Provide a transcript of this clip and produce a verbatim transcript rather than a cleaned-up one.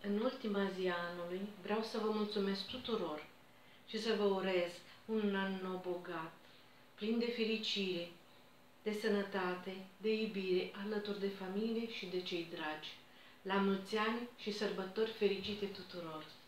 În ultima zi a anului vreau să vă mulțumesc tuturor și să vă urez un an nou bogat, plin de fericire, de sănătate, de iubire, alături de familie și de cei dragi. La mulți ani și sărbători fericite tuturor!